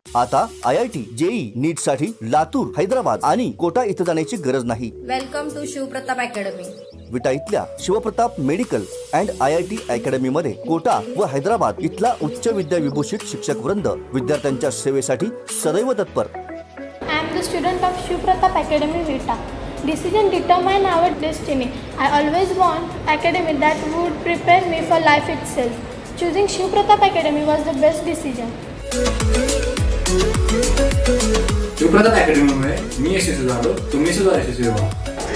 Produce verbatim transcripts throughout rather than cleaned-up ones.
आता I I T JEE NEET साठी लातूर, हैदराबाद आणि कोटा इथं जाण्याची गरज नाही। Welcome to Shivpratap academy. Vita इथल्या Shivpratap medical and I I T academy मध्ये कोटा व हैदराबाद इथला उच्च विद्या विभूषित शिक्षक वृंद विद्यार्थ्यांच्या सेवेसाठी सदैव तत्पर। I am the student of Shivpratap Academy Vita. Decision determine our destiny. I always want academy that would prepare me for life itself. Choosing Shivpratap Academy was the best decision. Shivpratap अकॅडमीमुळे मी यशस्वी झालो, तुम्ही सुद्धा यशस्वी व्हा।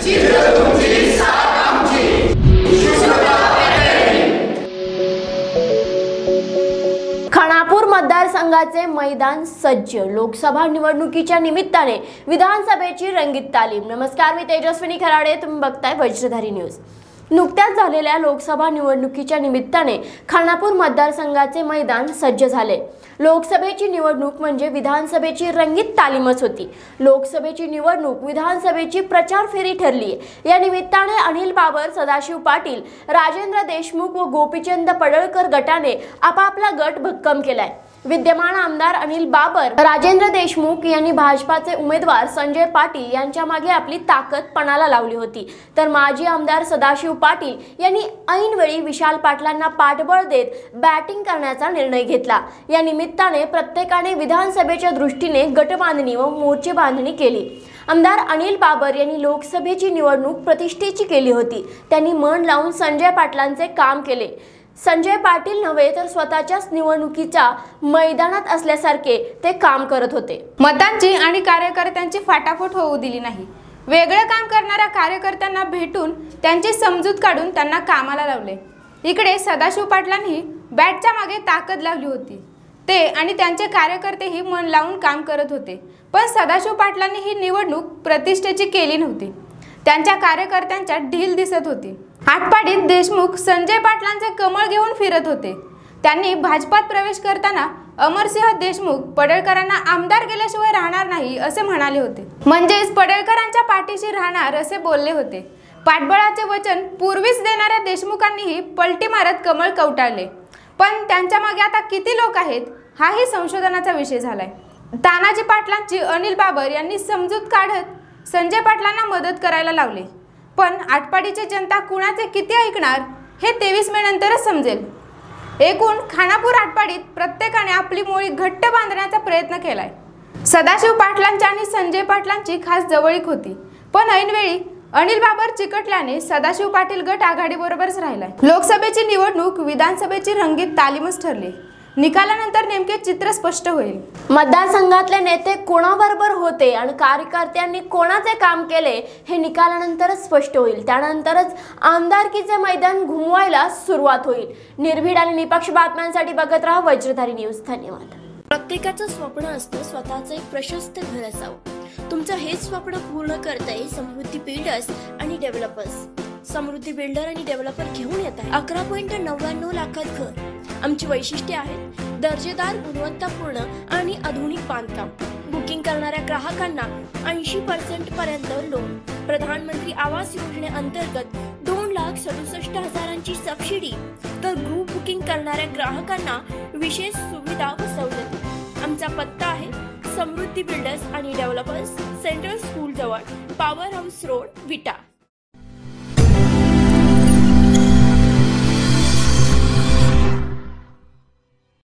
खानापूर मतदारसंघाचे मैदान सज्ज। लोकसभा निवडणुकीच्या निमित्ताने विधानसभेची रंगीत तालीम। नमस्कार, मी तेजस्विनी खराडे, तुम्ही बघताय वज्रधारी न्यूज। नुकत्याच झालेल्या लोकसभा निवडणुकीच्या निमित्ताने खानापूर मतदारसंघाचे मैदान सज्ज झाले। लोकसभेची निवडणूक म्हणजे विधानसभेची रंगीत तालीमच होती। लोकसभेची निवडणूक विधानसभेची प्रचार फेरी ठरली। या निमित्ताने अनिल बाबर, सदाशिव पाटील, राजेंद्र देशमुख व गोपीचंद पडळकर गटाने आपापला गट भक्कम केलाय। विद्यमान आमदार अनिल बाबर, राजेंद्र देशमुख यांनी भाजपाचे उमेदवार संजय पाटील यांच्या मागे आपली ताकद पणाला लावली होती, तर माजी आमदार सदाशिव पाटील यांनी ऐनवेळी विशाल पाटलांना पाठबळ देत बॅटिंग करण्याचा निर्णय घेतला। या निमित्ताने प्रत्येकाने विधानसभेच्या दृष्टीने गटबांधणी व मोर्चे बांधणी केली। आमदार अनिल बाबर यांनी लोकसभेची निवडणूक प्रतिष्ठेची केली होती। त्यांनी मन लावून संजय पाटलांचे काम केले। संजय पाटील नव्हे तर स्वतःच्याच निवडणुकीच्या मैदानात असल्यासारखे ते काम करत होते। मतांची आणि कार्यकर्त्यांची फाटाफूट होऊ दिली नाही। वेगळं काम करणाऱ्या कार्यकर्त्यांना भेटून त्यांची समजूत काढून त्यांना कामाला लावले। इकडे सदाशिव पाटलांनी बॅटच्या मागे ताकद लावली होती। ते आणि त्यांचे कार्यकर्तेही मन लावून काम करत होते, पण सदाशिव पाटलांनी ही निवडणूक प्रतिष्ठेची केली नव्हती। त्यांच्या कार्यकर्त्यांच्या ढील दिसत होती। आटपाडीत देशमुख संजय पाटलांचे कमळ घेऊन फिरत होते। त्यांनी भाजपात प्रवेश करताना अमरसिंह देशमुख पडळकरांना आमदार केल्याशिवाय राहणार नाही असे म्हणाले होते, म्हणजेच पडळकरांच्या पाठीशी राहणार असे बोलले होते। पाठबळाचे वचन पूर्वीच देणाऱ्या देशमुखांनीही पलटी मारत कमळ कवटाळले, पण त्यांच्या मागे आता किती लोक आहेत हाही संशोधनाचा विषय झालाय। तानाजी पाटलांची अनिल बाबर यांनी समजूत काढत संजय पाटलांना मदत करायला लावले, पण आटपाडीची जनता कुणाचे किती ऐकणार हे तेवीस मे नंतरच समजेल। एकूण खानापूर आटपाडीत प्रत्येकाने आपली मोळी घट्ट बांधण्याचा प्रयत्न केलाय। सदाशिव पाटलांची आणि संजय पाटलांची खास जवळीक होती, पण ऐनवेळी अनिल बाबर चिकटल्याने सदाशिव पाटील गट आघाडीबरोबरच राहिलाय। लोकसभेची निवडणूक विधानसभेची रंगीत तालीमच ठरली। निकालानंतर नेमके चित्र स्पष्ट होईल। मतदारसंघातले नेते कोणाबरोबर होते आणि कार्यकर्त्यांनी कोणाचे काम केले हे निकालानंतरच स्पष्ट होईल। त्यानंतरच आमदारकीचे मैदान घुमवायला सुरुवात होईल। निर्भीड आणि निपक्ष बातम्यांसाठी बघत राहा वज्रधारी न्यूज। धन्यवाद। प्रत्येकाचं स्वप्न असतं स्वतःचं एक प्रशस्त घर असावं। तुमचं हे स्वप्न पूर्ण करताय समृद्धी बिल्डर्स आणि डेव्हलपर्स। समृद्धी बिल्डर आणि डेव्हलपर घेऊन येत आहे अकरा पॉईंट नव्याण्णव लाखात घर। आमची वैशिष्ट्ये आहेत दर्जेदार, गुणवत्तापूर्ण आणि आधुनिक बांधकाम। बुकिंग करणाऱ्या ग्राहकांना ऐंशी पर्सेंट पर्यंत लोन। प्रधानमंत्री आवास योजनेअंतर्गत दोन लाख सदुसष्ट हजारांची सबसिडी, तर ग्रुप बुकिंग करणाऱ्या ग्राहकांना विशेष सुविधा व सवलती। आमचा पत्ता आहे समृद्धी बिल्डर्स आणि डेव्हलपर्स, सेंट्रल स्कूल जवळ, पॉवर हाऊस रोड, विटा।